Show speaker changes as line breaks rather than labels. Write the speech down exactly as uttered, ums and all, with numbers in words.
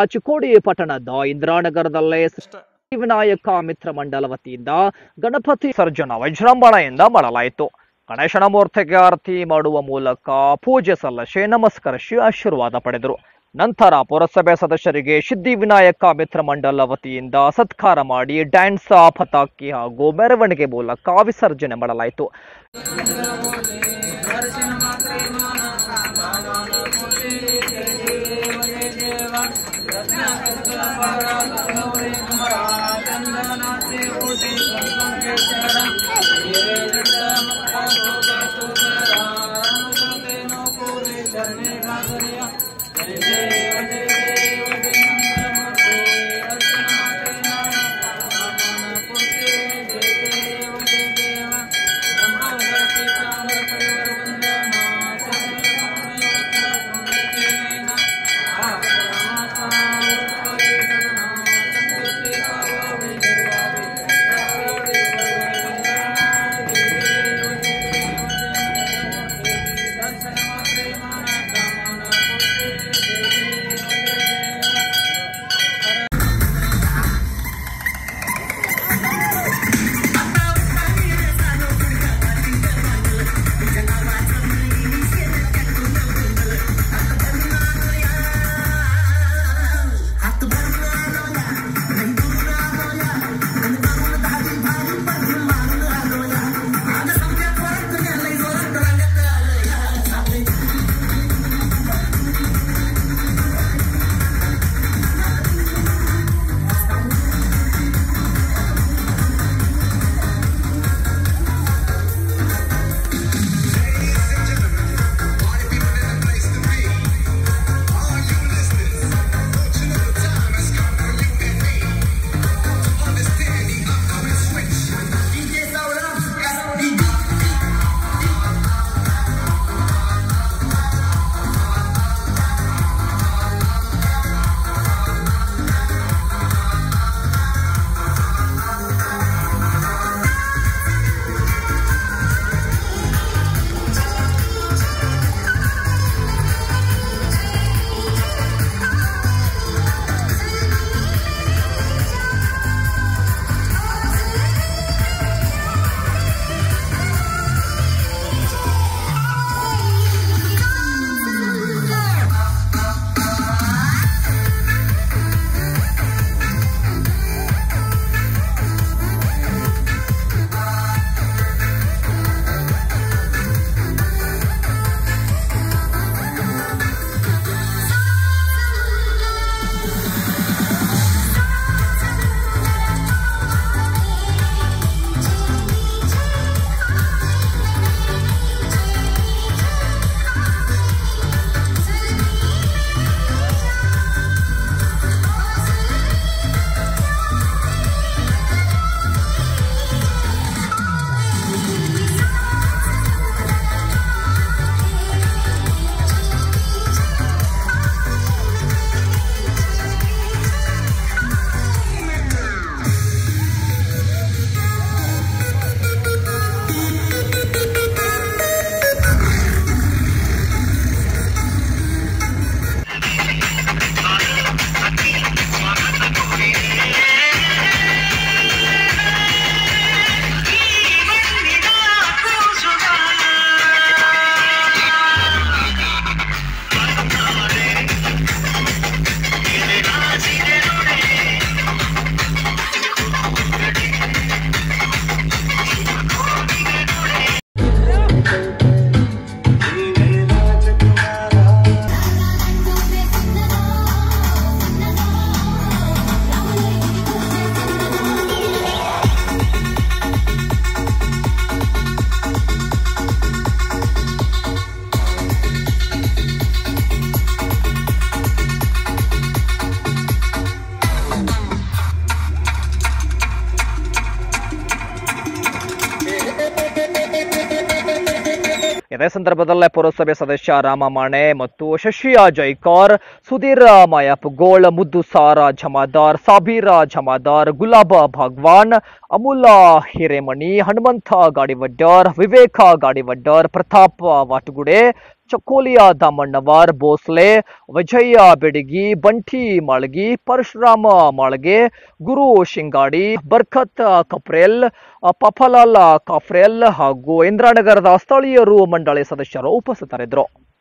ಚಿಕ್ಕೋಡಿ ಪಟ್ಟಣದ ಇಂದಿರಾನಗರದಲ್ಲೇ ವಿನಾಯಕ ಮಿತ್ರ ಮಂಡಲ ವತಿಯಿಂದ ಗಣಪತಿ ವಿಸರ್ಜನಾ ವಿಜೃಂಭಣೆಯಿಂದ ಮಾಡಲಾಯಿತು. ಗಣೇಶನ ಮೂರ್ತಿಗೆ ಆರತಿ ಮಾಡುವ ಮೂಲಕ ಪೂಜೆ ಸಲ್ಲಿಸಿ ನಮಸ್ಕರಿಸಿ ಆಶೀರ್ವಾದ ಪಡೆದರು. ನಂತರ ಪುರಸಭೆ ಸದಸ್ಯರಿಗೆ ಸಿದ್ಧಿವಿನಾಯಕ ಮಿತ್ರ ಮಂಡಲ ವತಿಯಿಂದ ಸತ್ಕಾರ ಮಾಡಿ ಡ್ಯಾನ್ಸ್, ಪತಾಕಿ ಹಾಗೂ ಮೆರವಣಿಗೆ ಮೂಲಕ ವಿಸರ್ಜನೆ ಮಾಡಲಾಯಿತು. ಇದೇ ಸಂದರ್ಭದಲ್ಲೇ ಪುರಸಭೆ ಸದಸ್ಯ ರಾಮಮಾಣೆ ಮತ್ತು ಶಶಿಯಾ ಜೈಕಾರ್, ಸುಧೀರ್ ಮಾಯಾಪುಗೋಳ್, ಮುದ್ದು ಸಾರಾ ಜಮಾದಾರ್, ಸಾಬೀರಾ ಜಮಾದಾರ್, ಗುಲಾಬ ಭಗವಾನ್, ಅಮೂಲ ಹಿರೇಮಣಿ, ಹನುಮಂತ ಗಾಡಿವಡ್ಡರ್, ವಿವೇಕ ಗಾಡಿವಡ್ಡರ್, ಪ್ರತಾಪ್ ವಾಟುಗುಡೆ, ಚಕೋಲಿಯ ದಾಮಣ್ಣವರ್, ಭೋಸ್ಲೆ, ವಿಜಯ ಬೆಡಗಿ, ಬಂಟಿ ಮಾಳ್ಗಿ, ಪರಶುರಾಮ ಮಾಳ್ಗೆ, ಗುರು ಶಿಂಗಾಡಿ, ಬರ್ಕತ್ ಕಪ್ರೇಲ್, ಪಫಲಾಲ್ ಕಾಫ್ರೇಲ್ ಹಾಗೂ ಇಂದ್ರಾನಗರದ ಸ್ಥಳೀಯರು ಮಂಡಳಿ ಸದಸ್ಯರು ಉಪಸ್ಥಿತರಿದ್ದರು.